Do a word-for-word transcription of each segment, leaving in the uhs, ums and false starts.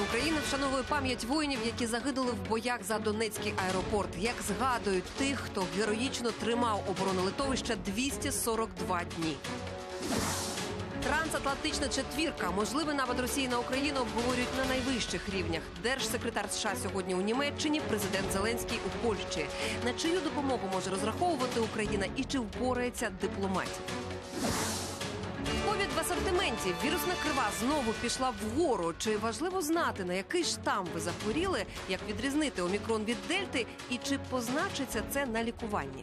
України вшановує пам'ять воїнів, які загинули в боях за Донецький аеропорт. Як згадують тих, хто героїчно тримав оборону литовища двісті сорок два дні. Трансатлантична четвірка, можливий напад Росії на Україну, обговорюють на найвищих рівнях. Держсекретар США сьогодні у Німеччині, президент Зеленський у Польщі. На чию допомогу може розраховувати Україна і чи впорається дипломатія? Ковід в асортименті. Вірусна крива знову пішла вгору. Чи важливо знати, на який штам ви захворіли, як відрізнити омікрон від дельти і чи позначиться це на лікуванні?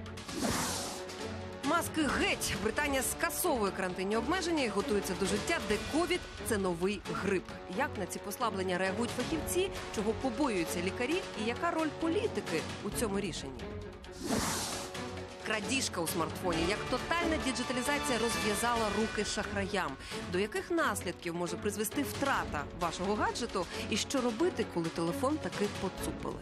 Маски геть. Британія скасовує карантинні обмеження і готується до життя, де ковід – це новий грип. Як на ці послаблення реагують фахівці, чого побоюються лікарі і яка роль політики у цьому рішенні? Крадіжка у смартфоні. Як тотальна діджиталізація розв'язала руки шахраям. До яких наслідків може призвести втрата вашого гаджету? І що робити, коли телефон таки поцупили?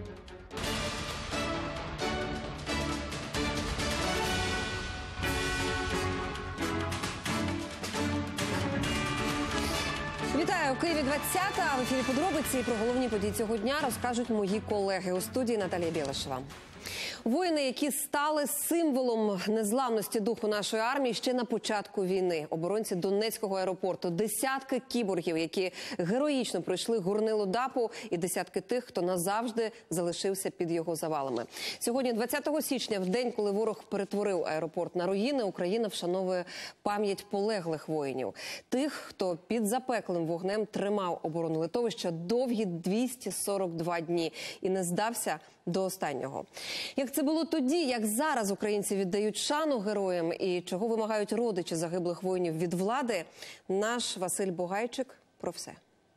Вітаю! У Києві двадцята. В ефірі подробиці. Про головні події цього дня розкажуть мої колеги. У студії Наталія Білешева. Воїни, які стали символом незламності духу нашої армії ще на початку війни. Оборонці Донецького аеропорту, десятки кіборгів, які героїчно пройшли горнило ДАПу, і десятки тих, хто назавжди залишився під його завалами. Сьогодні, двадцятого січня, в день, коли ворог перетворив аеропорт на руїни, Україна вшановує пам'ять полеглих воїнів. Тих, хто під запеклим вогнем тримав оборону литовища довгі двісті сорок два дні і не здався до останнього. Як це було тоді, як зараз українці віддають шану героям і чого вимагають родичі загиблих воїнів від влади, наш Василь Бугайчик про все.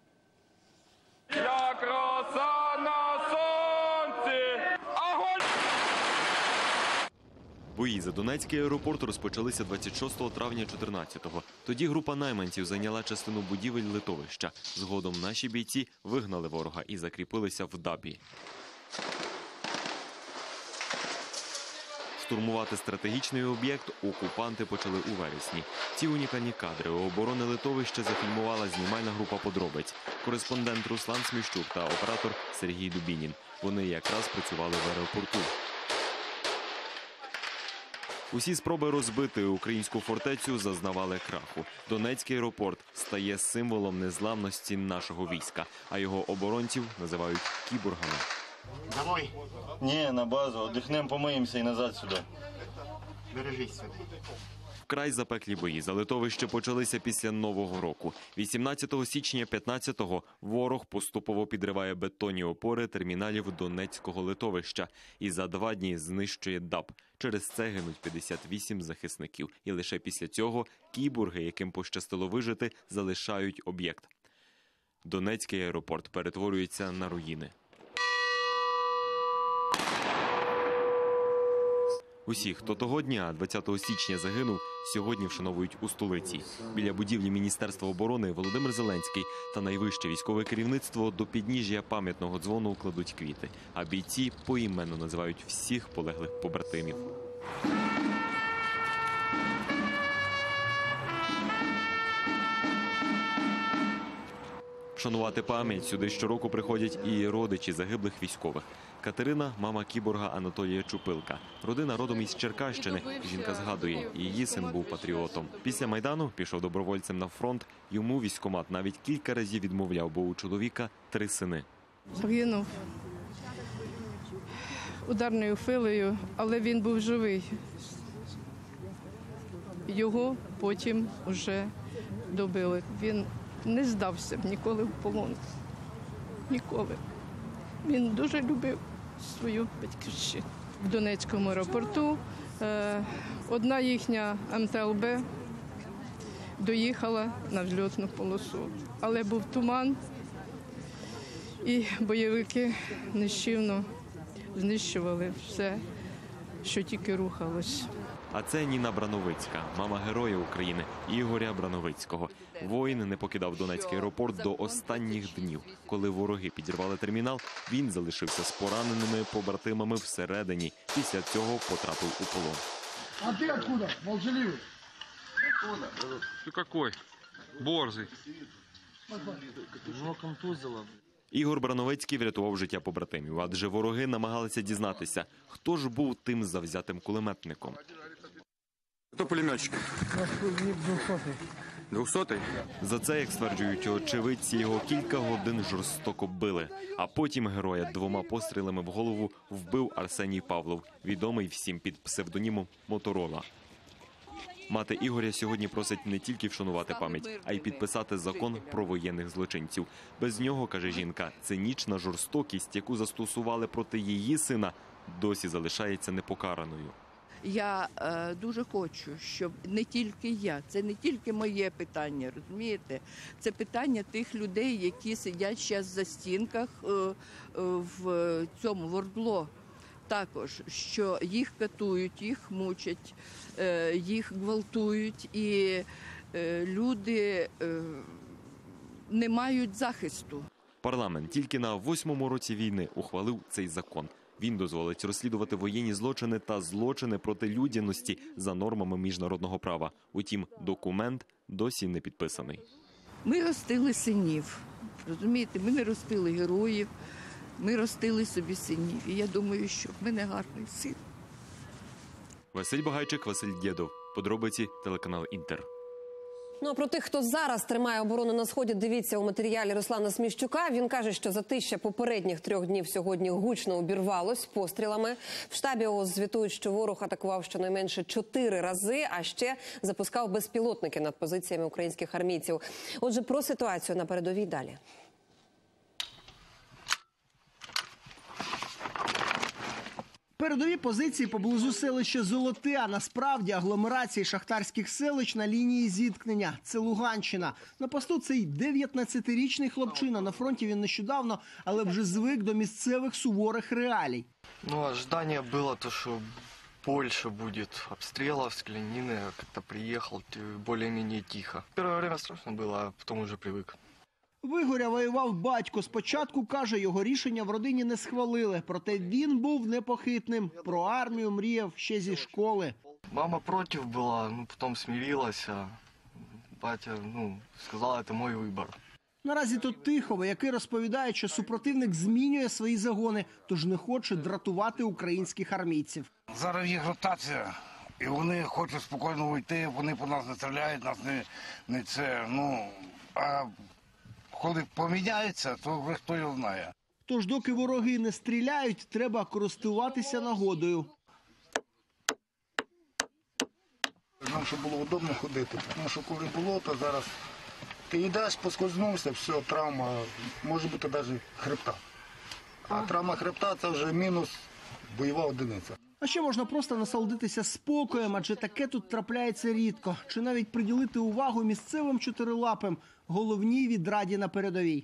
Як роса на сонці! Огонь! Бої за Донецький аеропорт розпочалися двадцять шостого травня чотирнадцятого. Тоді група найманців зайняла частину будівель литовища. Згодом наші бійці вигнали ворога і закріпилися в ДАПі. Штурмувати стратегічний об'єкт окупанти почали у вересні. Ці унікальні кадри у оборони литовища зафільмувала знімальна група «Подробиць», кореспондент Руслан Сміщук та оператор Сергій Дубінін. Вони якраз працювали в аеропорту. Усі спроби розбити українську фортецю зазнавали краху. Донецький аеропорт стає символом незламності нашого війська, а його оборонців називають кіборгами. Домой? Ні, на базу. Одихнемо, помиємося і назад сюди. Бережись сюди. Вкрай запеклі бої за литовище почалися після Нового року. вісімнадцятого січня п'ятнадцятого ворог поступово підриває бетонні опори терміналів Донецького литовища і за два дні знищує ДАП. Через це гинуть п'ятдесят вісім захисників. І лише після цього кіборги, яким пощастило вижити, залишають об'єкт. Донецький аеропорт перетворюється на руїни. Усі, хто того дня, двадцятого січня, загинув, сьогодні вшановують у столиці. Біля будівлі Міністерства оборони Володимир Зеленський та найвище військове керівництво до підніжжя пам'ятного дзвону кладуть квіти, а бійці поіменно називають всіх полеглих побратимів. Вшанувати пам'ять сюди щороку приходять і родичі загиблих військових. Катерина – мама кіборга Анатолія Чупилка. Родина родом із Черкащини. Жінка згадує, її син був патріотом. Після Майдану пішов добровольцем на фронт. Йому військкомат навіть кілька разів відмовляв, бо у чоловіка три сини. Загинув ударною хвилею, але він був живий. Його потім вже добили. Він не здався ніколи в полон. Ніколи. Він дуже любив свою батьківщину. В Донецькому аеропорту е, одна їхня ем те ел бе доїхала на взльотну полосу. Але був туман, і бойовики нищівно знищували все, що тільки рухалось. А це Ніна Брановицька, мама героя України Ігоря Брановицького. Воїн не покидав Донецький аеропорт до останніх днів. Коли вороги підірвали термінал, він залишився з пораненими побратимами всередині. Після цього потрапив у полон. А ти откуда? Молчаливый? Ты какой? Борзый. Його контузило. Ігор Брановецький врятував життя побратимів, адже вороги намагалися дізнатися, хто ж був тим завзятим кулеметником. Хто пулеметчик? двохсотий. двохсотий? За це, як стверджують очевидці, його кілька годин жорстоко били. А потім героя двома пострілами в голову вбив Арсеній Павлов, відомий всім під псевдонімом «Моторола». Мати Ігоря сьогодні просить не тільки вшанувати пам'ять, а й підписати закон про воєнних злочинців. Без нього, каже жінка, цинічна жорстокість, яку застосували проти її сина, досі залишається непокараною. Я е, дуже хочу, щоб не тільки я, це не тільки моє питання, розумієте? Це питання тих людей, які сидять зараз за стінках е, е, в цьому в ОРДЛО. Також, що їх катують, їх мучать, е, їх гвалтують, і е, люди е, не мають захисту. Парламент тільки на восьмому році війни ухвалив цей закон. Він дозволить розслідувати воєнні злочини та злочини проти людяності за нормами міжнародного права. Утім, документ досі не підписаний. Ми ростили синів, розумієте, ми не ростили героїв, ми ростили собі синів. І я думаю, що в мене гарний син. Василь Багайчик, Василь Дєдов. Подробиці, телеканал «Інтер». Ну а про тих, хто зараз тримає оборону на Сході, дивіться у матеріалі Руслана Сміщука. Він каже, що затища попередніх трьох днів сьогодні гучно обірвалось пострілами. В штабі ООС звітують, що ворог атакував щонайменше чотири рази, а ще запускав безпілотники над позиціями українських армійців. Отже, про ситуацію на передовій далі. Передові позиції поблизу селища Золоте, а насправді агломерації шахтарських селищ на лінії зіткнення. Це Луганщина. На посту цей дев'ятнадцятирічний хлопчина. На фронті він нещодавно, але вже звик до місцевих суворих реалій. Ну, ожидание было то, что больше будет обстрелов с Кленины. Как-то приехал, более-менее тихо. Первое время страшно было, а потом уже привык. В Ігоря воював батько. Спочатку, каже, його рішення в родині не схвалили. Проте він був непохитним. Про армію мріяв ще зі школи. Мама против была, ну, потом смирилась, а батя, ну, сказал, это мой выбор. Наразі тут тихо, вояки розповідають, що супротивник змінює свої загони, тож не хоче дратувати українських армійців. Зараз їх ротація, і вони хочуть спокійно уйти, вони по нас не стріляють, нас не, не це, ну, а коли поміняється, то вже хто його знає. Тож доки вороги не стріляють, треба користуватися нагодою. Нам щоб було удобно ходити, тому що коли було, то зараз ти йдеш, поскользнувся, все, травма, може бути навіть хребта. А травма хребта – це вже мінус бойова одиниця. А ще можна просто насолодитися спокоєм, адже таке тут трапляється рідко. Чи навіть приділити увагу місцевим чотирилапим, головній відраді на передовій.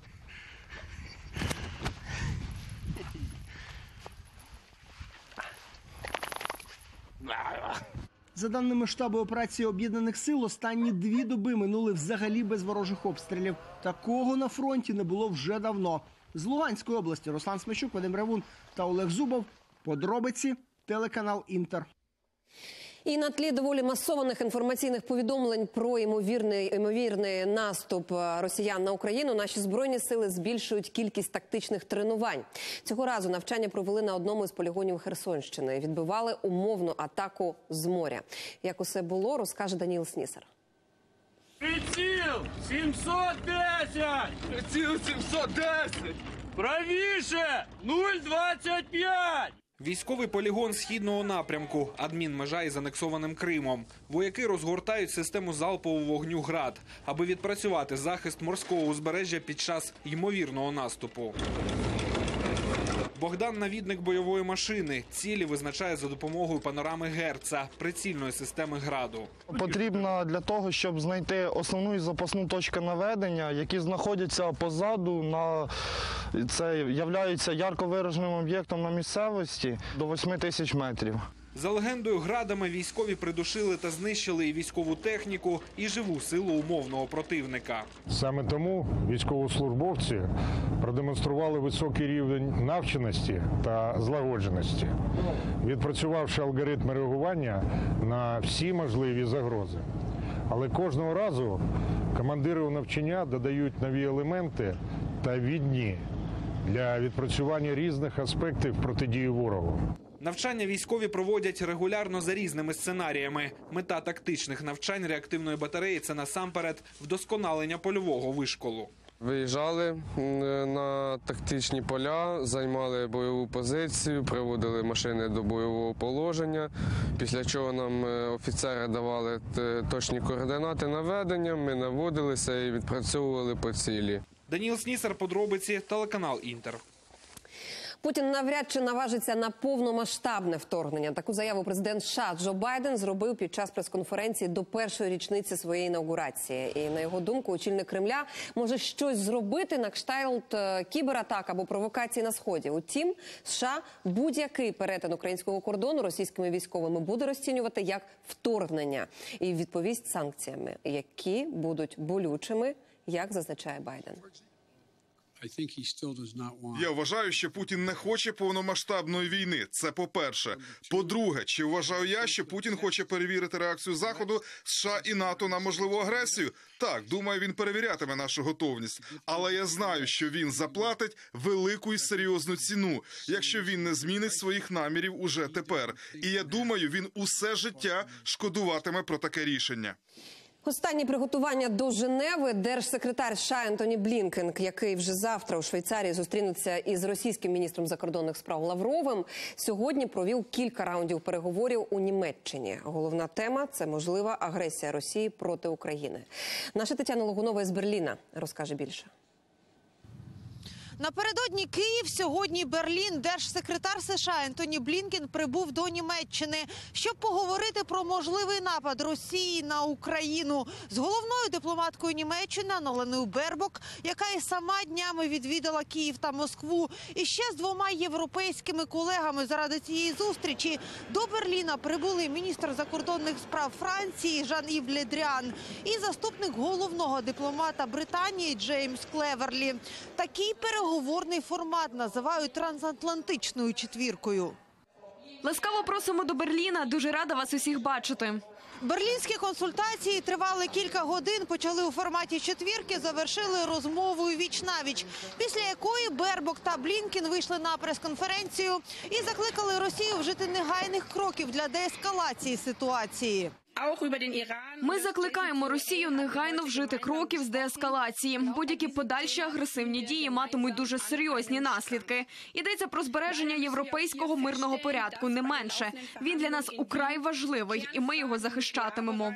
За даними штабу операції Об'єднаних сил, останні дві доби минули взагалі без ворожих обстрілів. Такого на фронті не було вже давно. З Луганської області Руслан Сміщук, Вадим Ревун та Олег Зубов. Подробиці, телеканал «Інтер». І на тлі доволі масованих інформаційних повідомлень про ймовірний, ймовірний наступ росіян на Україну, наші Збройні сили збільшують кількість тактичних тренувань. Цього разу навчання провели на одному із полігонів Херсонщини. Відбивали умовну атаку з моря. Як усе було, розкаже Даніл Снісар. Приціл сімсот десять! Приціл сімсот десять! Правіше! нуль двадцять п'ять! Військовий полігон східного напрямку, адмінмежа із анексованим Кримом. Вояки розгортають систему залпового вогню «Град», аби відпрацювати захист морського узбережжя під час ймовірного наступу. Богдан – навідник бойової машини. Цілі визначає за допомогою панорами Герца, прицільної системи «Граду». Потрібно для того, щоб знайти основну і запасну точку наведення, які знаходяться позаду, на... це являються ярко вираженим об'єктом на місцевості до восьми тисяч метрів. За легендою, градами військові придушили та знищили і військову техніку, і живу силу умовного противника. Саме тому військовослужбовці продемонстрували високий рівень навченості та злагодженості, відпрацювавши алгоритми реагування на всі можливі загрози. Але кожного разу командири у навчання додають нові елементи та відні для відпрацювання різних аспектів протидії ворогу. Навчання військові проводять регулярно за різними сценаріями. Мета тактичних навчань реактивної батареї – це насамперед вдосконалення польового вишколу. Виїжджали на тактичні поля, займали бойову позицію, приводили машини до бойового положення, після чого нам офіцери давали точні координати наведення, ми наводилися і відпрацьовували по цілі. Даніл Снісар, подробиці, телеканал «Інтер». Путін навряд чи наважиться на повномасштабне вторгнення. Таку заяву президент США Джо Байден зробив під час прес-конференції до першої річниці своєї інаугурації. І, на його думку, очільник Кремля може щось зробити на кшталт кібератак або провокації на Сході. Утім, США будь-який перетин українського кордону російськими військовими буде розцінювати як вторгнення і відповість санкціями, які будуть болючими, як зазначає Байден. Я вважаю, що Путін не хоче повномасштабної війни. Це по-перше. По-друге, чи вважаю я, що Путін хоче перевірити реакцію Заходу, США і НАТО на можливу агресію? Так, думаю, він перевірятиме нашу готовність. Але я знаю, що він заплатить велику і серйозну ціну, якщо він не змінить своїх намірів уже тепер. І я думаю, він усе життя шкодуватиме про таке рішення. Останні приготування до Женеви. Держсекретар США Ентоні Блінкен, який вже завтра у Швейцарії зустрінеться із російським міністром закордонних справ Лавровим, сьогодні провів кілька раундів переговорів у Німеччині. Головна тема – це можлива агресія Росії проти України. Наша Тетяна Логунова із Берліна розкаже більше. Напередодні Київ, сьогодні Берлін. Держсекретар США Ентоні Блінкен прибув до Німеччини, щоб поговорити про можливий напад Росії на Україну з головною дипломаткою Німеччини Анналеною Бербок, яка і сама днями відвідала Київ та Москву, і ще з двома європейськими колегами заради цієї зустрічі. До Берліна прибули міністр закордонних справ Франції Жан-Ів Ле Дріан і заступник головного дипломата Британії Джеймс Клеверлі. Такий переговор Переговорний формат називають трансатлантичною четвіркою. Ласкаво просимо до Берліна. Дуже рада вас усіх бачити. Берлінські консультації тривали кілька годин, почали у форматі четвірки, завершили розмовою віч-навіч, після якої Бербок та Блінкен вийшли на прес-конференцію і закликали Росію вжити негайних кроків для деескалації ситуації. Ми закликаємо Росію негайно вжити кроків з деескалації. Будь-які подальші агресивні дії матимуть дуже серйозні наслідки. Йдеться про збереження європейського мирного порядку, не менше. Він для нас украй важливий, і ми його захищатимемо.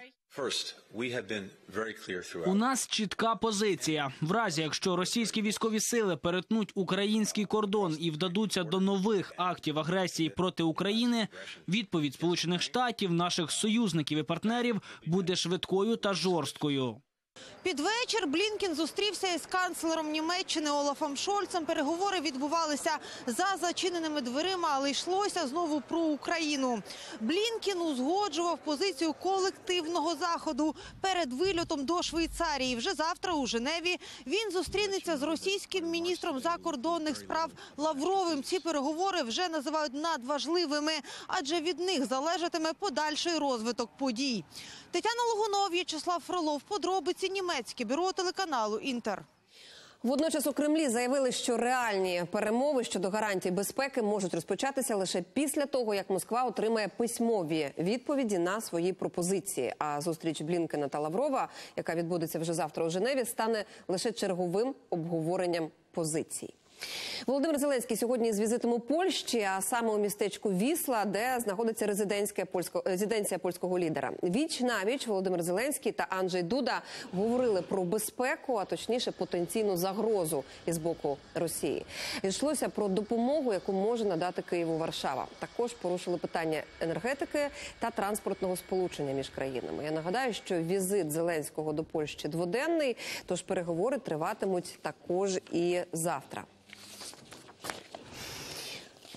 У нас чітка позиція. В разі, якщо російські військові сили перетнуть український кордон і вдадуться до нових актів агресії проти України, відповідь Сполучених Штатів, наших союзників і партнерів буде швидкою та жорсткою. Під вечір Блінкен зустрівся із канцлером Німеччини Олафом Шольцем. Переговори відбувалися за зачиненими дверима, але йшлося знову про Україну. Блінкен узгоджував позицію колективного заходу перед вильотом до Швейцарії. Вже завтра у Женеві він зустрінеться з російським міністром закордонних справ Лавровим. Ці переговори вже називають надважливими, адже від них залежатиме подальший розвиток подій. Тетяна Логунова, В'ячеслав Фролов. Подробиці німецьке бюро телеканалу «Інтер». Водночас у Кремлі заявили, що реальні перемови щодо гарантій безпеки можуть розпочатися лише після того, як Москва отримає письмові відповіді на свої пропозиції. А зустріч Блінкена та Лаврова, яка відбудеться вже завтра у Женеві, стане лише черговим обговоренням позицій. Володимир Зеленський сьогодні з візитом у Польщі, а саме у містечку Вісла, де знаходиться резиденція польського, резиденція польського лідера. Віч-навіч Володимир Зеленський та Анджей Дуда говорили про безпеку, а точніше потенційну загрозу із боку Росії. Йшлося про допомогу, яку може надати Києву Варшава. Також порушили питання енергетики та транспортного сполучення між країнами. Я нагадаю, що візит Зеленського до Польщі дводенний, тож переговори триватимуть також і завтра.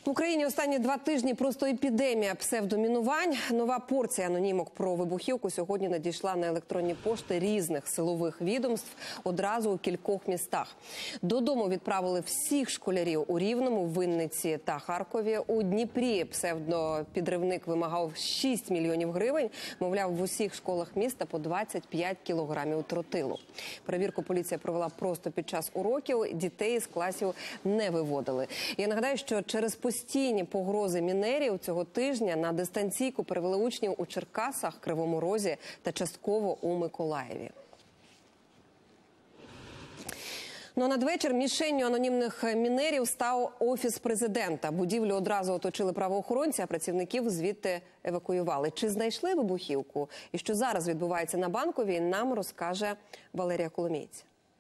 В Україні останні два тижні просто епідемія псевдомінувань. Нова порція анонімок про вибухівку сьогодні надійшла на електронні пошти різних силових відомств одразу у кількох містах. Додому відправили всіх школярів у Рівному, Вінниці та Харкові. У Дніпрі псевдопідрivник вимагав шість мільйонів гривень. Мовляв, в усіх школах міста по двадцять п'ять кілограмів тротилу. Перевірку поліція провела просто під час уроків. Дітей з класів не виводили. Я нагадаю, що через постійні погрози мінерів цього тижня на дистанційку перевели учнів у Черкасах, Кривому Розі та частково у Миколаєві. Ну а надвечір мішенню анонімних мінерів став Офіс президента. Будівлю одразу оточили правоохоронці, а працівників звідти евакуювали. Чи знайшли вибухівку і що зараз відбувається на Банковій, нам розкаже Валерія Коломієць.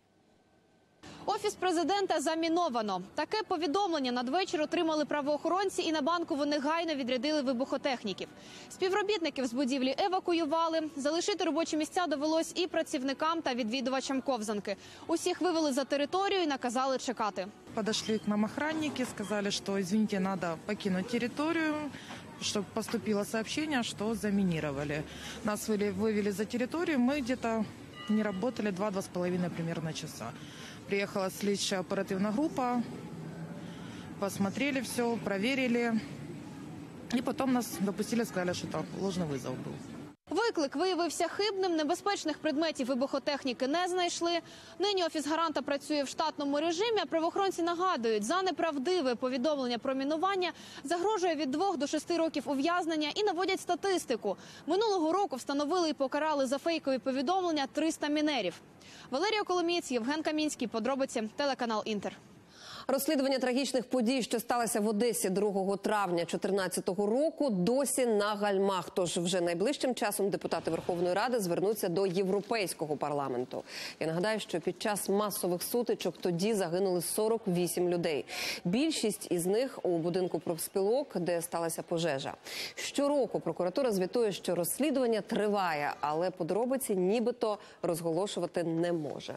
Офіс президента заміновано. Таке повідомлення надвечір отримали правоохоронці і на Банкову негайно відрядили вибухотехніків. Співробітників з будівлі евакуювали. Залишити робочі місця довелось і працівникам та відвідувачам ковзанки. Усіх вивели за територію і наказали чекати. Подошли к нам охранники, сказали, что, извините, надо покинуть территорию, чтобы поступило сообщение, что заминировали. Нас вывели за территорию, мы где-то не работали два-два с половиной примерно часа. Приехала следственная оперативная группа, посмотрели все, проверили, и потом нас допустили, сказали, что там ложный вызов был. Виклик виявився хибним, небезпечних предметів вибухотехніки не знайшли. Нині Офіс гаранта працює в штатному режимі, а правоохоронці нагадують, за неправдиве повідомлення про мінування загрожує від двох до шести років ув'язнення і наводять статистику. Минулого року встановили і покарали за фейкові повідомлення триста мінерів. Валерія Коломієць, Євген Камінський, подробиці, телеканал Інтер. Розслідування трагічних подій, що сталося в Одесі другого травня дві тисячі чотирнадцятого року, досі на гальмах. Тож вже найближчим часом депутати Верховної Ради звернуться до Європейського парламенту. Я нагадаю, що під час масових сутичок тоді загинули сорок вісім людей. Більшість із них у будинку профспілок, де сталася пожежа. Щороку прокуратура звітує, що розслідування триває, але подробиці нібито розголошувати не може.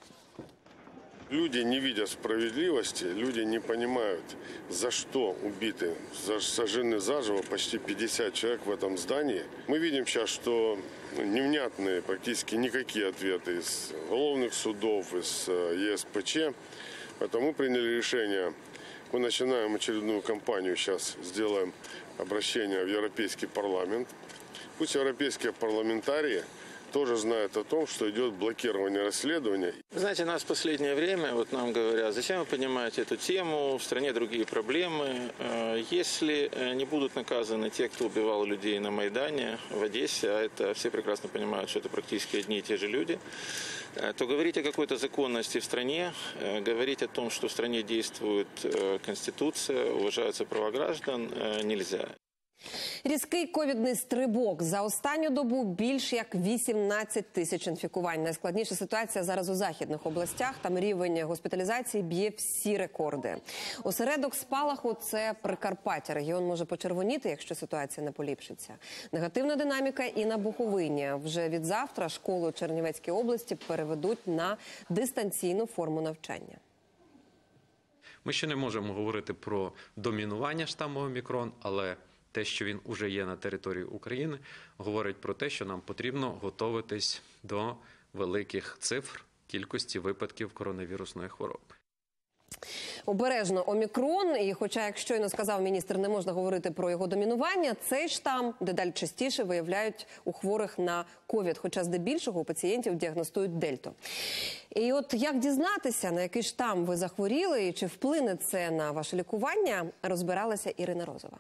Люди не видят справедливости, люди не понимают, за что убиты, сожжены заживо почти пятьдесят человек в этом здании. Мы видим сейчас, что невнятные практически никакие ответы из уголовных судов, из Е С П Ч. Поэтому мы приняли решение, мы начинаем очередную кампанию, сейчас сделаем обращение в Европейский парламент. Пусть европейские парламентарии тоже знают о том, что идет блокирование расследования. Знаете, нас в последнее время, вот нам говорят, зачем вы поднимаете эту тему, в стране другие проблемы. Если не будут наказаны те, кто убивал людей на Майдане, в Одессе, а это все прекрасно понимают, что это практически одни и те же люди, то говорить о какой-то законности в стране, говорить о том, что в стране действует Конституция, уважаются права граждан, нельзя. Різкий ковідний стрибок. За останню добу більш як вісімнадцять тисяч інфікувань. Найскладніша ситуація зараз у західних областях. Там рівень госпіталізації б'є всі рекорди. Осередок спалаху – це Прикарпаття. Регіон може почервоніти, якщо ситуація не поліпшиться. Негативна динаміка і на Буковині. Вже від завтра школу Чернівецької області переведуть на дистанційну форму навчання. Ми ще не можемо говорити про домінування штаму Омікрон, але те, що він уже є на території України, говорить про те, що нам потрібно готуватись до великих цифр кількості випадків коронавірусної хвороби. Обережно Омікрон, і хоча, як щойно сказав міністр, не можна говорити про його домінування, цей штам дедалі частіше виявляють у хворих на ковід, хоча здебільшого у пацієнтів діагностують дельту. І от як дізнатися, на який штам ви захворіли і чи вплине це на ваше лікування, розбиралася Ірина Розова.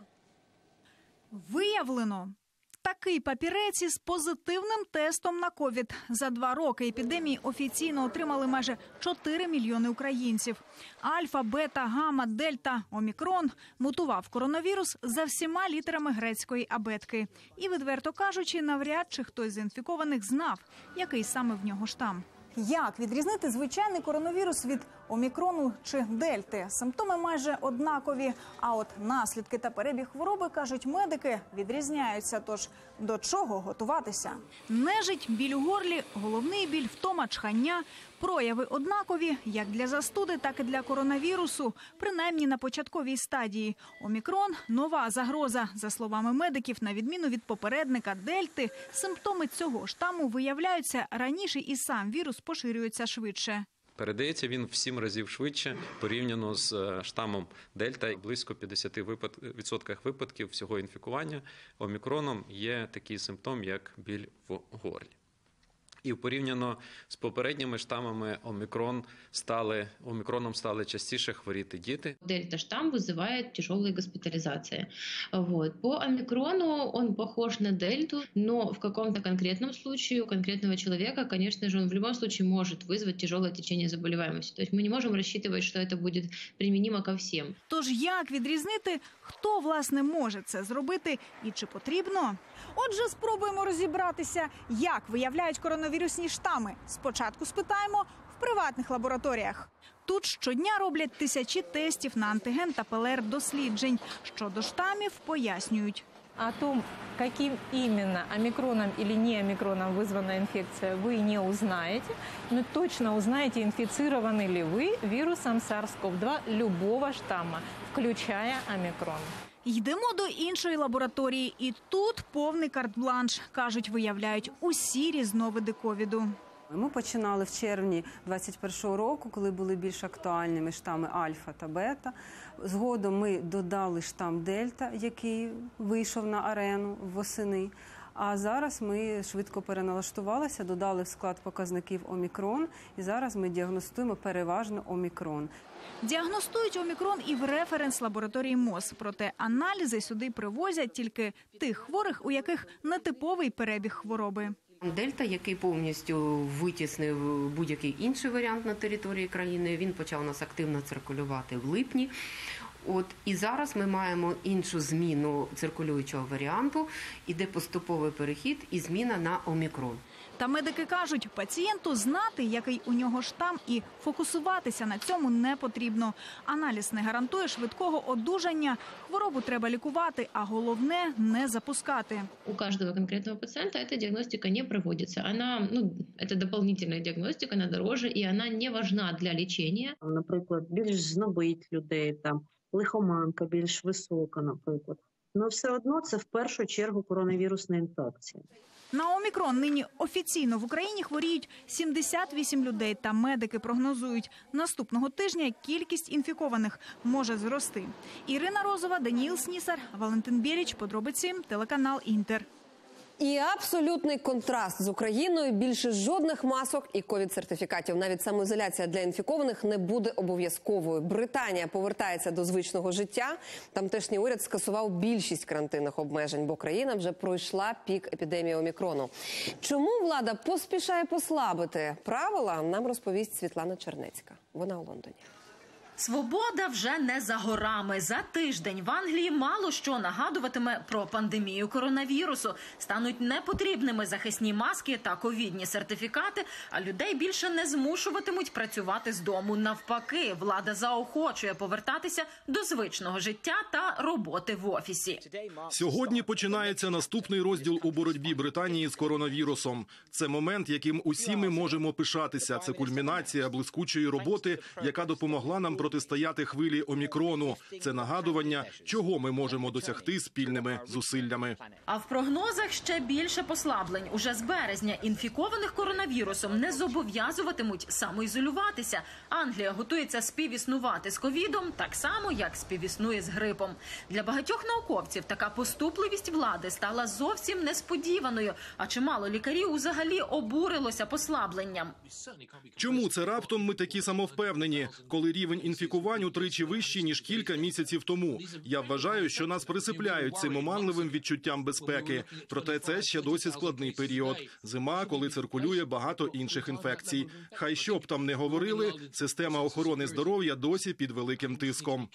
Виявлено. Такий папірець із позитивним тестом на ковід. За два роки епідемії офіційно отримали майже чотири мільйони українців. Альфа, бета, гамма, дельта, омікрон мутував коронавірус за всіма літерами грецької абетки. І, відверто кажучи, навряд чи хтось з інфікованих знав, який саме в нього штам. Як відрізнити звичайний коронавірус від омікрону чи дельти. Симптоми майже однакові, а от наслідки та перебіг хвороби, кажуть медики, відрізняються. Тож до чого готуватися? Нежить, біль у горлі, головний біль, втома, чхання. Прояви однакові як для застуди, так і для коронавірусу, принаймні на початковій стадії. Омікрон – нова загроза. За словами медиків, на відміну від попередника дельти, симптоми цього штаму виявляються раніше і сам вірус поширюється швидше. Передається він в сім разів швидше порівняно з штамом Дельта. Близько п'ятдесят відсотків випадків всього інфікування омікроном є такий симптом, як біль в горлі. І порівняно з попередніми штамами омікрон стали, омікроном стали частіше хворіти діти. Дельта-штамм вызывает тяжелые госпитализации. Вот. По омикрону он похож на дельту, но в каком-то конкретном случае у конкретного человека, конечно же, он в любом случае может вызвать тяжелое течение заболеваемости. То есть мы не можем рассчитывать, что это будет применимо ко всем. Тож як відрізнити, хто, власне, може це зробити і чи потрібно? Отже, спробуємо розібратися, як виявляють коронавірусні штами. Спочатку спитаємо в приватних лабораторіях. Тут щодня роблять тисячі тестів на антиген та ПЛР-досліджень. Щодо штамів пояснюють. О том, каким именно омикроном или не омикроном вызвана инфекция, вы не узнаете, но точно узнаете, инфицированы ли вы вирусом сарс ков два любого штамма, включая омикрон. Йдемо до іншої лабораторії, і тут повний карт-бланш. Кажуть, виявляють усі різновиди ковіду. Ми починали в червні двадцять першого року, коли були більш актуальними штами альфа та бета. Згодом ми додали штам дельта, який вийшов на арену восени. А зараз ми швидко переналаштувалися, додали в склад показників омікрон, і зараз ми діагностуємо переважно омікрон. Діагностують омікрон і в референс-лабораторії МОЗ. Проте аналізи сюди привозять тільки тих хворих, у яких нетиповий перебіг хвороби. Дельта, який повністю витіснив будь-який інший варіант на території країни, він почав у нас активно циркулювати в липні. От, і зараз ми маємо іншу зміну циркулюючого варіанту, іде поступовий перехід і зміна на омікрон. Та медики кажуть, пацієнту знати, який у нього штам, і фокусуватися на цьому не потрібно. Аналіз не гарантує швидкого одужання, хворобу треба лікувати, а головне – не запускати. У кожного конкретного пацієнта ця діагностика не проводиться. Вона, ну, це дополнительна діагностика, вона дороже і вона не важлива для лікування. Наприклад, більш знобить людей, там, лихоманка більш висока, наприклад. Але все одно це в першу чергу коронавірусна інфекція. На омікрон нині офіційно в Україні хворіють сімдесят вісім людей, та медики прогнозують, наступного тижня кількість інфікованих може зрости. Ірина Розова, Даніїл Снісар, Валентин Біліч, подробиці, телеканал «Інтер». І абсолютний контраст з Україною. Більше жодних масок і ковід-сертифікатів. Навіть самоізоляція для інфікованих не буде обов'язковою. Британія повертається до звичного життя. Тамтешній уряд скасував більшість карантинних обмежень, бо країна вже пройшла пік епідемії омікрону. Чому влада поспішає послабити правила, нам розповість Світлана Чернецька. Вона у Лондоні. Свобода вже не за горами. За тиждень в Англії мало що нагадуватиме про пандемію коронавірусу. Стануть непотрібними захисні маски та ковідні сертифікати, а людей більше не змушуватимуть працювати з дому. Навпаки, влада заохочує повертатися до звичного життя та роботи в офісі. Сьогодні починається наступний розділ у боротьбі Британії з коронавірусом. Це момент, яким усі ми можемо пишатися. Це кульмінація блискучої роботи, яка допомогла нам протистояти хвилі омікрону. Це нагадування, чого ми можемо досягти спільними зусиллями. А в прогнозах ще більше послаблень. Уже з березня інфікованих коронавірусом не зобов'язуватимуть самоізолюватися. Англія готується співіснувати з ковідом так само, як співіснує з грипом. Для багатьох науковців така поступливість влади стала зовсім несподіваною, а чимало лікарів взагалі обурилося послабленням. Чому це раптом ми такі самовпевнені, коли рівень інфікувань утричі вищий, ніж кілька місяців тому? Я вважаю, що нас присипляють цим оманливим відчуттям безпеки. Проте це ще досі складний період. Зима, коли циркулює багато інших інфекцій. Хай що б там не говорили, система охорони здоров'я досі під великим тиском.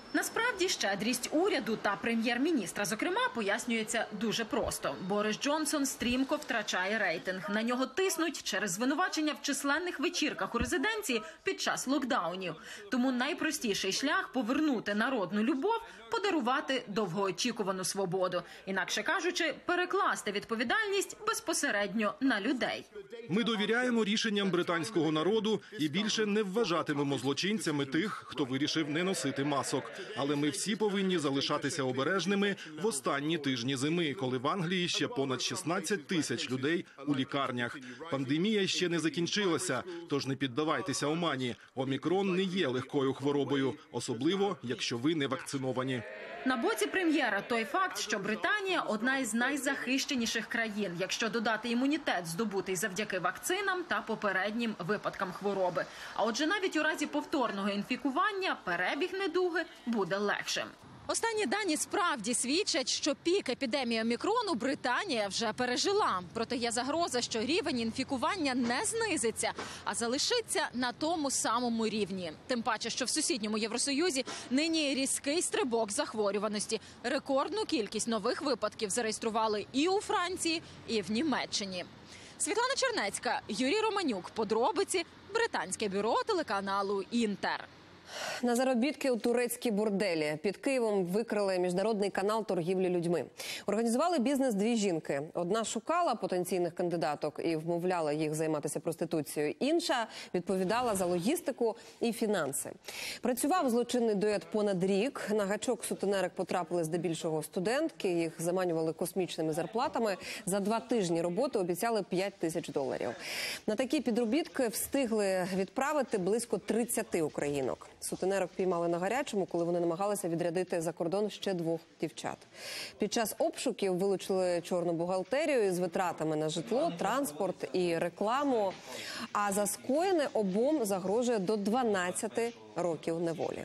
Насправді, щедрість уряду та прем'єр-міністра, зокрема, пояснюється дуже просто. Борис Джонсон стрімко втрачає рейтинг. На нього тиснуть через звинувачення в численних вечірках у резиденції під час локдаунів. Тому найпростіший шлях – повернути народну любов, подарувати довгоочікувану свободу. Інакше кажучи, перекласти відповідальність безпосередньо на людей. Ми довіряємо рішенням британського народу і більше не вважатимемо злочинцями тих, хто вирішив не носити масок. Але ми всі повинні залишатися обережними в останні тижні зими, коли в Англії ще понад шістнадцять тисяч людей у лікарнях. Пандемія ще не закінчилася, тож не піддавайтеся омані. Омікрон не є легкою хворобою, особливо, якщо ви не вакциновані. На боці прем'єра той факт, що Британія – одна із найзахищеніших країн, якщо додати імунітет, здобутий завдяки вакцинам та попереднім випадкам хвороби. А отже, навіть у разі повторного інфікування перебіг недуги буде легшим. Останні дані справді свідчать, що пік епідемії омікрону Британія вже пережила. Проте є загроза, що рівень інфікування не знизиться, а залишиться на тому самому рівні. Тим паче, що в сусідньому Євросоюзі нині різкий стрибок захворюваності. Рекордну кількість нових випадків зареєстрували і у Франції, і в Німеччині. Світлана Чернецька, Юрій Романюк. Подробиці. Британське бюро телеканалу «Інтер». На заробітки у турецькій борделі. Під Києвом викрили міжнародний канал торгівлі людьми. Організували бізнес дві жінки. Одна шукала потенційних кандидаток і вмовляла їх займатися проституцією. Інша відповідала за логістику і фінанси. Працював злочинний дует понад рік. На гачок сутенерок потрапили здебільшого студентки. Їх заманювали космічними зарплатами. За два тижні роботи обіцяли п'ять тисяч доларів. На такі підробітки встигли відправити близько тридцяти українок. Сутенерок піймали на гарячому, коли вони намагалися відрядити за кордон ще двох дівчат. Під час обшуків вилучили чорну бухгалтерію з витратами на житло, транспорт і рекламу. А за скоєне обом загрожує до дванадцяти років неволі.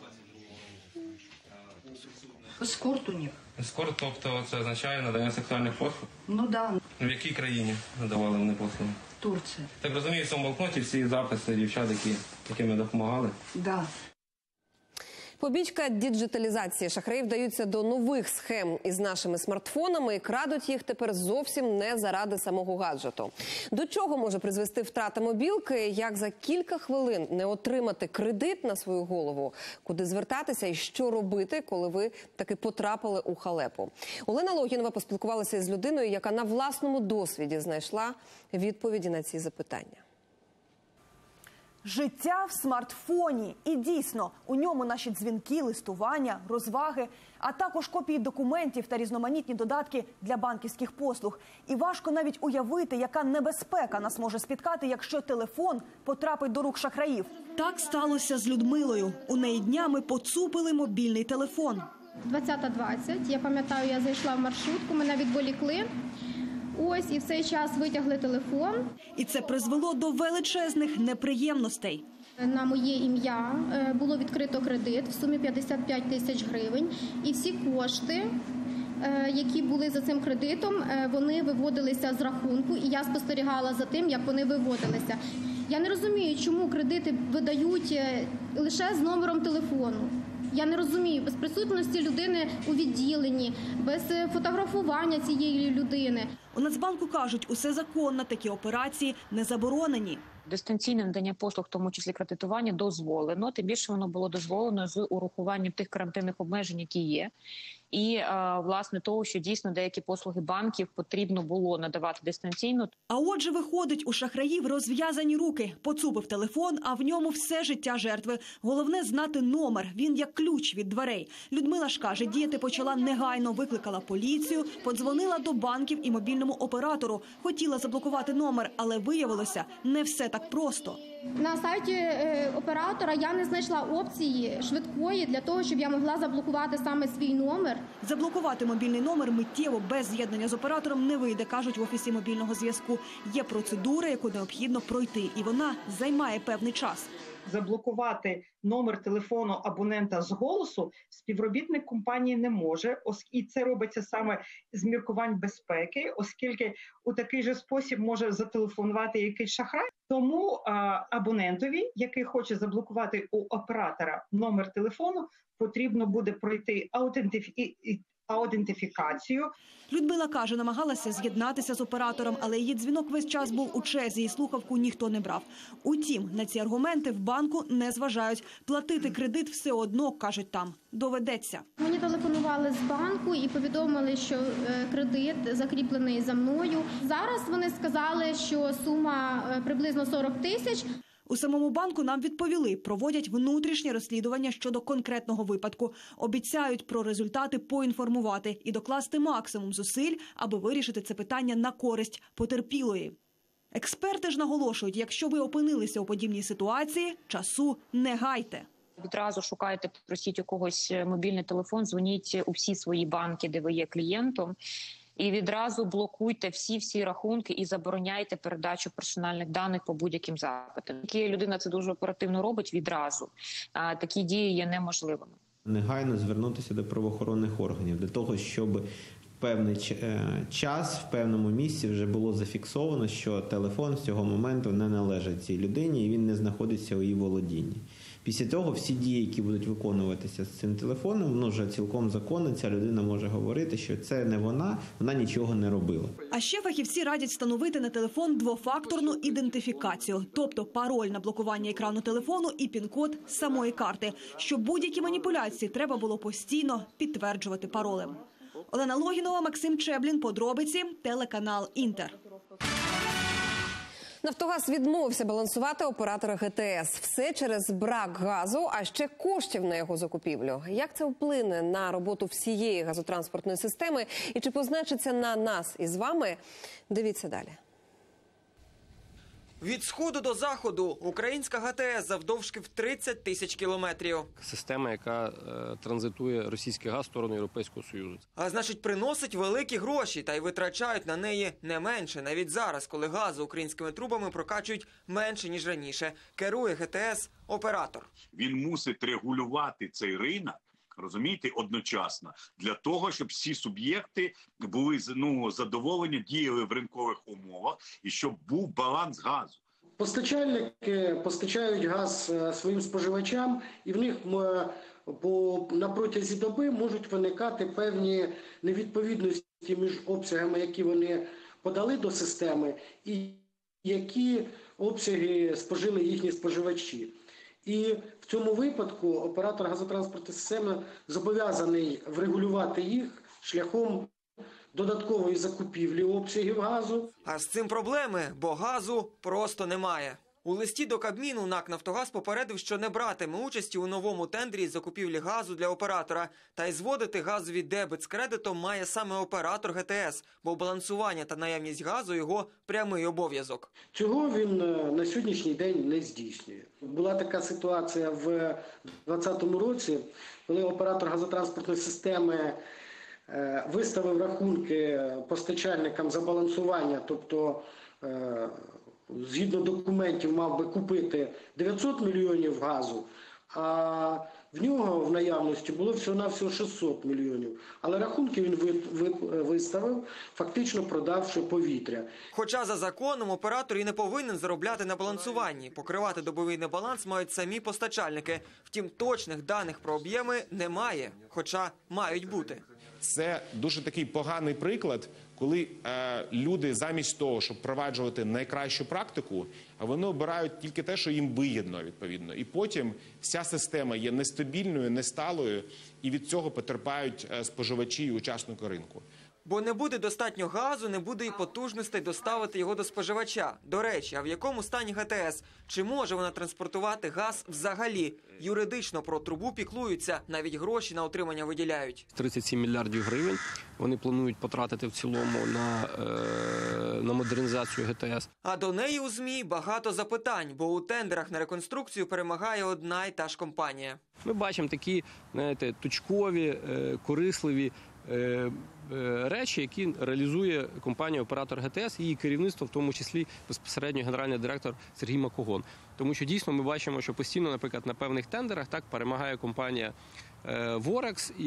Ескорт у них. Ескорт, тобто це означає надання сексуальних послуг? Ну да. В якій країні надавали вони послуги? Турція. Так розумію, в цьому блокноті всі записи дівчат, які, яким ми допомагали? Да. Побічка діджиталізації. Шахраї вдаються до нових схем із нашими смартфонами і крадуть їх тепер зовсім не заради самого гаджету. До чого може призвести втрата мобілки, як за кілька хвилин не отримати кредит на свою голову, куди звертатися і що робити, коли ви таки потрапили у халепу. Олена Логінова поспілкувалася із людиною, яка на власному досвіді знайшла відповіді на ці запитання. Життя в смартфоні. І дійсно, у ньому наші дзвінки, листування, розваги, а також копії документів та різноманітні додатки для банківських послуг. І важко навіть уявити, яка небезпека нас може спіткати, якщо телефон потрапить до рук шахраїв. Так сталося з Людмилою. У неї днями поцупили мобільний телефон. двадцята двадцять, я пам'ятаю, я зайшла в маршрутку, мене відволікли. Ось, і в цей час витягли телефон. І це призвело до величезних неприємностей. На моє ім'я було відкрито кредит в сумі п'ятдесят п'ять тисяч гривень. І всі кошти, які були за цим кредитом, вони виводилися з рахунку. І я спостерігала за тим, як вони виводилися. Я не розумію, чому кредити видають лише з номером телефону. Я не розумію, без присутності людини у відділенні, без фотографування цієї людини. У Нацбанку кажуть, усе законно, такі операції не заборонені. Дистанційне надання послуг, в тому числі кредитування, дозволено. Тим більше воно було дозволено з урахуванням тих карантинних обмежень, які є. І, власне, того, що дійсно деякі послуги банків потрібно було надавати дистанційно. А отже, виходить, у шахраїв розв'язані руки. Поцупив телефон, а в ньому все життя жертви. Головне – знати номер. Він як ключ від дверей. Людмила ж каже, діяти почала негайно. Викликала поліцію, подзвонила до банків і мобільному оператору. Хотіла заблокувати номер, але виявилося, не все так просто. На сайті е, оператора я не знайшла опції швидкої для того, щоб я могла заблокувати саме свій номер. Заблокувати мобільний номер миттєво без з'єднання з оператором не вийде, кажуть в Офісі мобільного зв'язку. Є процедура, яку необхідно пройти, і вона займає певний час. Заблокувати номер телефону абонента з голосу співробітник компанії не може, і це робиться саме з міркувань безпеки, оскільки у такий же спосіб може зателефонувати якийсь шахрай. Тому а, абонентові, який хоче заблокувати у оператора номер телефону, потрібно буде пройти аутентифі... аутентифікацію. Людмила каже, намагалася з'єднатися з оператором, але її дзвінок весь час був у черзі і слухавку ніхто не брав. Утім, на ці аргументи в банку не зважають. Платити кредит все одно, кажуть там, доведеться. Мені телефонували з банку і повідомили, що кредит закріплений за мною. Зараз вони сказали, що сума приблизно сорок тисяч. У самому банку нам відповіли, проводять внутрішнє розслідування щодо конкретного випадку. Обіцяють про результати поінформувати і докласти максимум зусиль, аби вирішити це питання на користь потерпілої. Експерти ж наголошують, якщо ви опинилися у подібній ситуації, часу не гайте. Відразу шукайте, просіть у когось мобільний телефон, дзвоніть у всі свої банки, де ви є клієнтом. І відразу блокуйте всі-всі рахунки і забороняйте передачу персональних даних по будь-яким запитам. Такі людина це дуже оперативно робить відразу. А такі дії є неможливими. Негайно звернутися до правоохоронних органів для того, щоб в певний час, в певному місці вже було зафіксовано, що телефон з цього моменту не належить цій людині і він не знаходиться у її володінні. Після того всі дії, які будуть виконуватися з цим телефоном, воно вже цілком законно, ця людина може говорити, що це не вона, вона нічого не робила. А ще фахівці радять встановити на телефон двофакторну ідентифікацію, тобто пароль на блокування екрану телефону і пін-код самої карти, щоб будь-які маніпуляції треба було постійно підтверджувати паролем. Олена Логінова, Максим Чеблін, подробиці, телеканал «Інтер». Нафтогаз відмовився балансувати оператора ге те ес. Все через брак газу, а ще коштів на його закупівлю. Як це вплине на роботу всієї газотранспортної системи і чи позначиться на нас із вами? Дивіться далі. Від сходу до заходу українська ге те ес завдовжки в тридцять тисяч кілометрів. Система, яка е, транзитує російський газ в сторону Європейського Союзу. А значить, приносить великі гроші та й витрачають на неї не менше. Навіть зараз, коли газу українськими трубами прокачують менше, ніж раніше. Керує ге те ес оператор. Він мусить регулювати цей ринок, розумієте, одночасно, для того, щоб всі суб'єкти були ну, задоволені, діяли в ринкових умовах і щоб був баланс газу. Постачальники постачають газ своїм споживачам, і в них по, на протязі доби можуть виникати певні невідповідності між обсягами, які вони подали до системи, і які обсяги спожили їхні споживачі. І в цьому випадку оператор газотранспортної системи зобов'язаний врегулювати їх шляхом додаткової закупівлі обсягів газу. А з цим проблеми, бо газу просто немає. У листі до Кабміну НАК «Нафтогаз» попередив, що не братиме участі у новому тендері з закупівлі газу для оператора. Та й зводити газовий дебет з кредитом має саме оператор ге те ес, бо балансування та наявність газу – його прямий обов'язок. Цього він на сьогоднішній день не здійснює. Була така ситуація в двадцятому році, коли оператор газотранспортної системи виставив рахунки постачальникам за балансування, тобто згідно документів мав би купити дев'ятсот мільйонів газу, а в нього в наявності було всього-навсього шістсот мільйонів. Але рахунки він виставив, фактично продавши повітря. Хоча за законом оператор і не повинен заробляти на балансуванні. Покривати добовий небаланс мають самі постачальники. Втім, точних даних про об'єми немає, хоча мають бути. Це дуже такий поганий приклад, коли е, люди замість того, щоб впроваджувати найкращу практику, вони обирають тільки те, що їм вигідно, відповідно. І потім вся система є нестабільною, несталою, і від цього потерпають споживачі і учасники ринку. Бо не буде достатньо газу, не буде і потужностей доставити його до споживача. До речі, а в якому стані ге те ес? Чи може вона транспортувати газ взагалі? Юридично про трубу піклуються, навіть гроші на утримання виділяють. тридцять сім мільярдів гривень вони планують потратити в цілому на, е, на модернізацію ге те ес. А до неї у ЗМІ багато запитань, бо у тендерах на реконструкцію перемагає одна й та ж компанія. Ми бачимо такі, знаєте, точкові, корисливі речі, які реалізує компанія-оператор ГТС і її керівництво, в тому числі безпосередньо генеральний директор Сергій Макогон. Тому що дійсно ми бачимо, що постійно, наприклад, на певних тендерах так перемагає компанія Ворекс, і,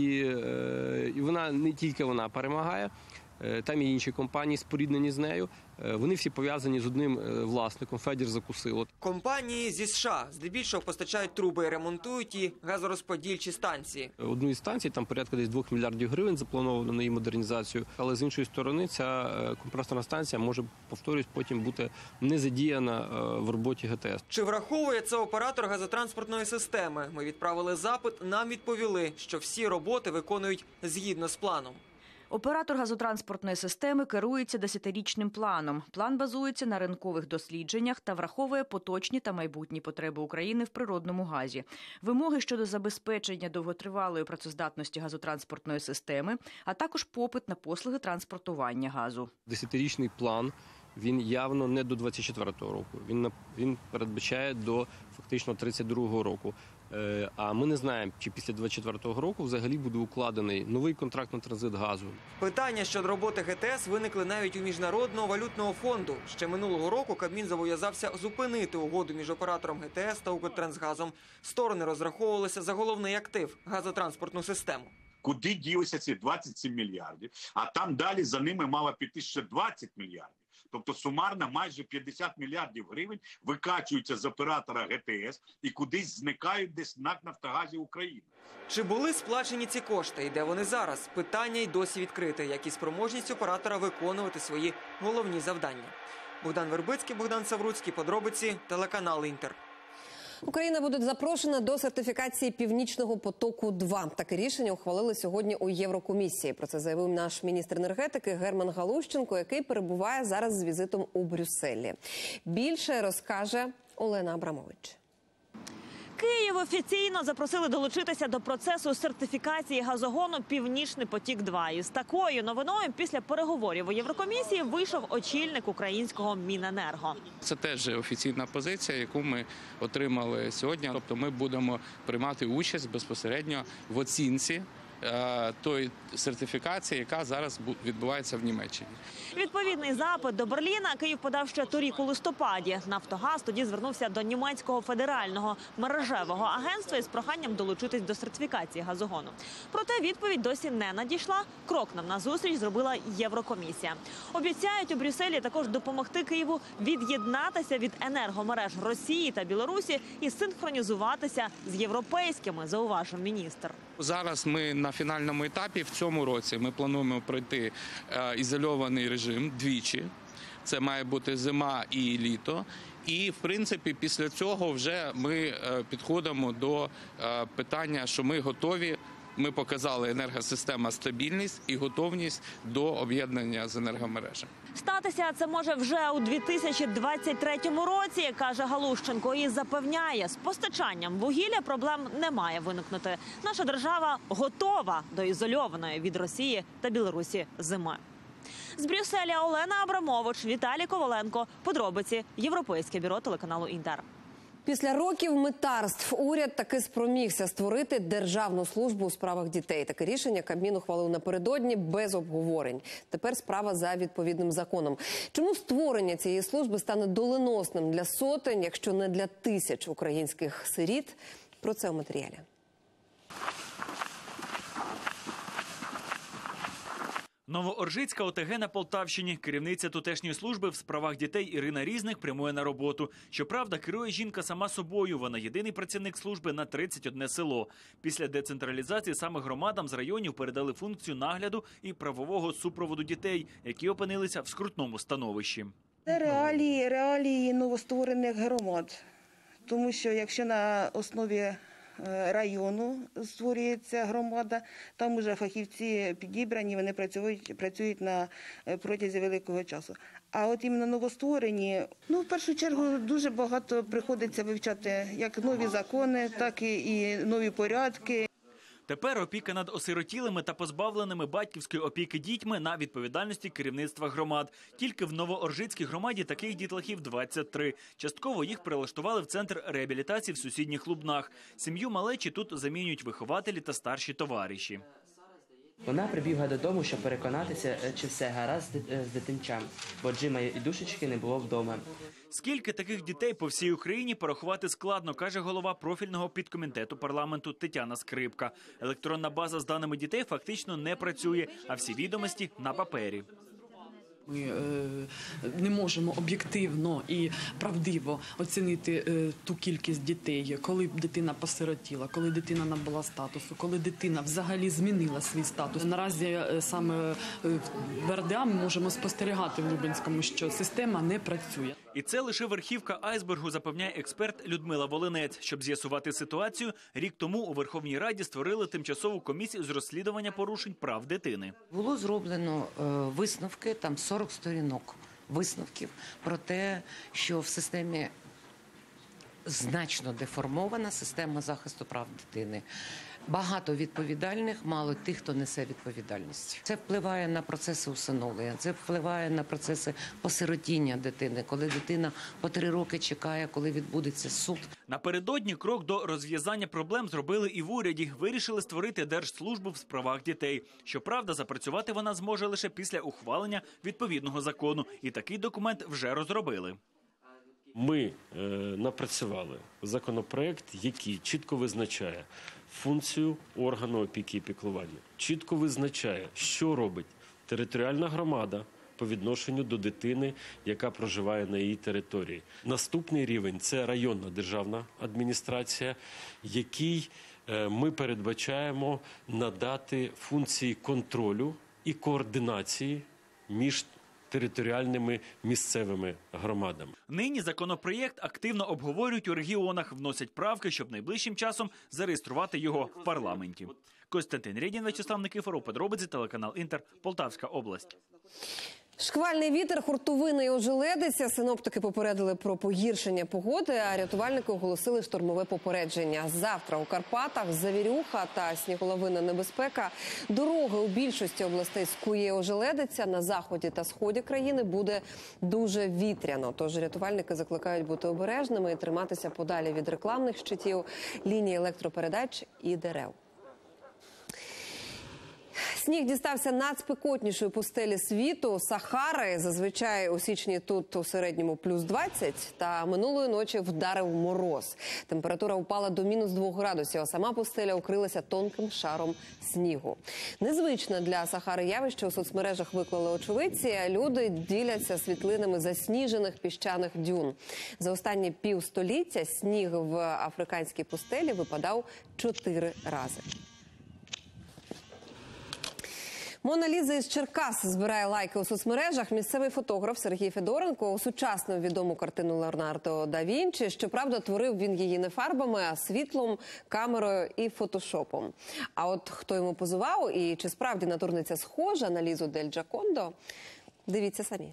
і вона не тільки вона перемагає, там і інші компанії споріднені з нею. Вони всі пов'язані з одним власником – Федір-Закусило. Компанії зі США здебільшого постачають труби і ремонтують і газорозподільчі станції. Одну із станцій, там порядка десь двох мільярдів гривень заплановано на її модернізацію. Але з іншої сторони ця компресорна станція може, повторюсь, потім бути не задіяна в роботі ГТС. Чи враховує це оператор газотранспортної системи? Ми відправили запит, нам відповіли, що всі роботи виконують згідно з планом. Оператор газотранспортної системи керується десятирічним планом. План базується на ринкових дослідженнях та враховує поточні та майбутні потреби України в природному газі. Вимоги щодо забезпечення довготривалої працездатності газотранспортної системи, а також попит на послуги транспортування газу. Десятирічний план, він явно не до двадцять четвертого року. Він, він передбачає до фактично тридцять другого року. А ми не знаємо, чи після двадцять четвертого року взагалі буде укладений новий контракт на транзит газу. Питання щодо роботи ГТС виникли навіть у Міжнародного валютного фонду. Ще минулого року Кабмін зобов'язався зупинити угоду між оператором ГТС та Укртрансгазом. Сторони розраховувалися за головний актив – газотранспортну систему. Куди ділися ці двадцять сім мільярдів? А там далі за ними мало піти ще двадцять мільярдів. Тобто сумарно майже п'ятдесят мільярдів гривень викачуються з оператора ГТС і кудись зникають десь НАК «Нафтогазі України». Чи були сплачені ці кошти і де вони зараз? Питання й досі відкрите, як і спроможність оператора виконувати свої головні завдання. Богдан Вербицький, Богдан Савруцький, подробиці, телеканал «Інтер». Україна буде запрошена до сертифікації «Північного потоку-два». Таке рішення ухвалили сьогодні у Єврокомісії. Про це заявив наш міністр енергетики Герман Галущенко, який перебуває зараз з візитом у Брюсселі. Більше розкаже Олена Абрамович. Київ офіційно запросили долучитися до процесу сертифікації газогону «Північний потік-два». Із такою новиною після переговорів у Єврокомісії вийшов очільник українського Міненерго. Це теж офіційна позиція, яку ми отримали сьогодні. Тобто ми будемо приймати участь безпосередньо в оцінці тої сертифікації, яка зараз відбувається в Німеччині. Відповідний запит до Берліна Київ подав ще торік у листопаді. «Нафтогаз» тоді звернувся до німецького федерального мережевого агентства із проханням долучитись до сертифікації газогону. Проте відповідь досі не надійшла. Крок нам назустріч зробила Єврокомісія. Обіцяють у Брюсселі також допомогти Києву від'єднатися від енергомереж Росії та Білорусі і синхронізуватися з європейськими, зауважив міністр. Зараз ми на фінальному етапі. В цьому році ми плануємо пройти е, ізольований режим двічі. Це має бути зима і літо. І, в принципі, після цього вже ми е, підходимо до е, питання, що ми готові. Ми показали енергосистема стабільність і готовність до об'єднання з енергомережами. Статися це може вже у дві тисячі двадцять третьому році, каже Галущенко, і запевняє, з постачанням вугілля проблем не має виникнути. Наша держава готова до ізольованої від Росії та Білорусі зими. З Брюсселя Олена Абрамович, Віталій Коваленко. Подробиці. Європейське бюро телеканалу «Інтер». Після років митарств уряд таки спромігся створити Державну службу у справах дітей. Таке рішення Кабмін ухвалив напередодні без обговорень. Тепер справа за відповідним законом. Чому створення цієї служби стане доленосним для сотень, якщо не для тисяч українських сиріт? Про це у матеріалі. Новооржицька ОТГ на Полтавщині. Керівниця тутешньої служби в справах дітей Ірина Різник прямує на роботу. Щоправда, керує жінка сама собою. Вона єдиний працівник служби на тридцять одне село. Після децентралізації саме громадам з районів передали функцію нагляду і правового супроводу дітей, які опинилися в скрутному становищі. Це реалії, реалії новостворених громад. Тому що якщо на основі району створюється громада, там вже фахівці підібрані, вони працюють, працюють на протязі великого часу. А от іменно новостворені, ну, в першу чергу, дуже багато приходиться вивчати як нові закони, так і нові порядки. Тепер опіка над осиротілими та позбавленими батьківської опіки дітьми на відповідальності керівництва громад. Тільки в Новооржицькій громаді таких дітлахів двадцять три. Частково їх прилаштували в центр реабілітації в сусідніх Лубнах. Сім'ю малечі тут замінюють вихователі та старші товариші. Вона прибігла додому, щоб переконатися, чи все гаразд з дитинчам, бо Джима і душечки не було вдома. Скільки таких дітей по всій Україні порахувати складно, каже голова профільного підкомітету парламенту Тетяна Скрипка. Електронна база з даними дітей фактично не працює, а всі відомості на папері. Ми е, не можемо об'єктивно і правдиво оцінити е, ту кількість дітей, коли дитина посиротіла, коли дитина набула статусу, коли дитина взагалі змінила свій статус. Наразі е, саме в РДА ми можемо спостерігати в Лубенському, що система не працює. І це лише верхівка айсбергу, запевняє експерт Людмила Волинець. Щоб з'ясувати ситуацію, рік тому у Верховній Раді створили тимчасову комісію з розслідування порушень прав дитини. Було зроблено е, висновки, там сорок сторінок висновків про те, що в системі значно деформована система захисту прав дитини. Багато відповідальних, мало тих, хто несе відповідальність. Це впливає на процеси усиновлення, це впливає на процеси посиротіння дитини, коли дитина по три роки чекає, коли відбудеться суд. Напередодні крок до розв'язання проблем зробили і в уряді. Вирішили створити Держслужбу в справах дітей. Щоправда, запрацювати вона зможе лише після ухвалення відповідного закону. І такий документ вже розробили. Ми е, напрацювали законопроект, який чітко визначає функцію органу опіки і піклування, чітко визначає, що робить територіальна громада по відношенню до дитини, яка проживає на її території. Наступний рівень – це районна державна адміністрація, якій е, ми передбачаємо надати функції контролю і координації між територіальними місцевими громадами. Нині законопроєкт активно обговорюють у регіонах, вносять правки, щоб найближчим часом зареєструвати його в парламенті. Костянтин Рєдін, Вячеслав Никифоров, подробиці, телеканал «Інтер», Полтавська область. Шквальний вітер, хуртовини і ожеледиця. Синоптики попередили про погіршення погоди, а рятувальники оголосили штормове попередження. Завтра у Карпатах завірюха та сніголовина небезпека. Дороги у більшості областей скує ожеледиця. На заході та сході країни буде дуже вітряно. Тож рятувальники закликають бути обережними і триматися подалі від рекламних щитів, ліній електропередач і дерев. Сніг дістався надспекотнішої пустелі світу – Сахари. Зазвичай у січні тут у середньому плюс двадцять, та минулої ночі вдарив мороз. Температура впала до мінус двох градусів, а сама пустеля укрилася тонким шаром снігу. Незвичне для Сахари явище у соцмережах виклали очевидці. Люди діляться світлинами засніжених піщаних дюн. За останні півстоліття сніг в африканській пустелі випадав чотири рази. Мона Ліза із Черкас збирає лайки у соцмережах. Місцевий фотограф Сергій Федоренко осучаснив відому картину Леонардо да Вінчі. Щоправда, творив він її не фарбами, а світлом, камерою і фотошопом. А от хто йому позував і чи справді натурниця схожа на Лізу дель Джакондо, дивіться самі.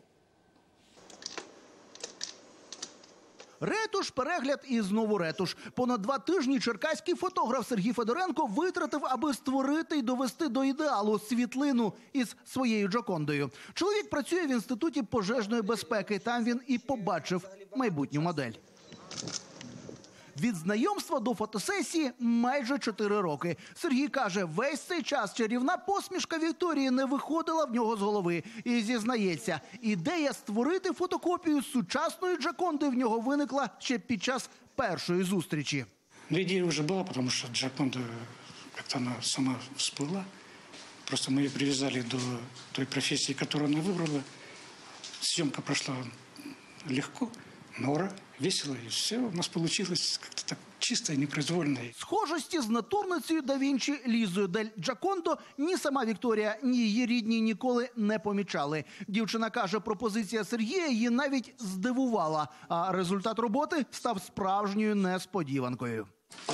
Ретуш, перегляд і знову ретуш. Понад два тижні черкаський фотограф Сергій Федоренко витратив, аби створити і довести до ідеалу світлину із своєю Джокондою. Чоловік працює в Інституті пожежної безпеки. Там він і побачив майбутню модель. Від знайомства до фотосесії майже чотири роки. Сергій каже, весь цей час чарівна посмішка Вікторії не виходила в нього з голови. І зізнається, ідея створити фотокопію сучасної Джоконди в нього виникла ще під час першої зустрічі. Ідея вже була, тому що Джоконда, як вона сама всплила. Просто ми її прив'язали до той професії, яку вона вибрала. Зйомка пройшла легко, нора. Весело, і все у нас вийшло як-то так чисто і непроизвольно. Схожості з натурницею да Вінчі Лізою дель Джакондо ні сама Вікторія, ні її рідні ніколи не помічали. Дівчина каже, пропозиція Сергія її навіть здивувала, а результат роботи став справжньою несподіванкою.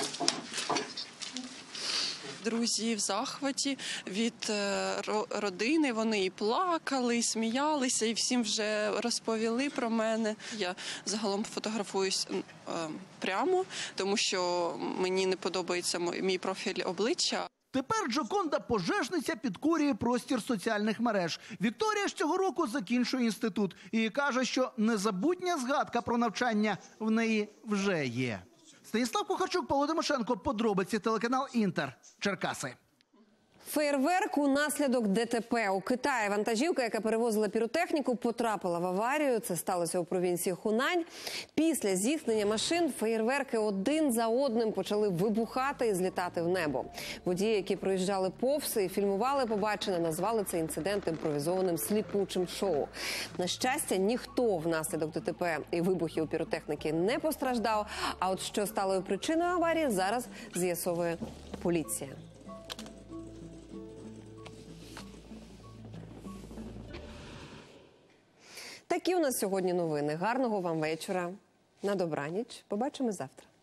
Друзі в захваті від родини, вони і плакали, і сміялися, і всім вже розповіли про мене. Я загалом фотографуюсь прямо, тому що мені не подобається мій профіль обличчя. Тепер Джоконда пожежниця підкорює простір соціальних мереж. Вікторія ж цього року закінчує інститут і каже, що незабутня згадка про навчання в неї вже є. Станіслав Кухарчук, Павло Тимошенко, подробиці, телеканал «Інтер», Черкаси. Феєрверк унаслідок ДТП. У Китаї вантажівка, яка перевозила піротехніку, потрапила в аварію. Це сталося у провінції Хунань. Після зіткнення машин феєрверки один за одним почали вибухати і злітати в небо. Водії, які проїжджали повз і фільмували побачене, назвали цей інцидент імпровізованим сліпучим шоу. На щастя, ніхто внаслідок ДТП і вибухів піротехніки не постраждав. А от що стало причиною аварії, зараз з'ясовує поліція. Такі у нас сьогодні новини. Гарного вам вечора. На добраніч. Побачимо завтра.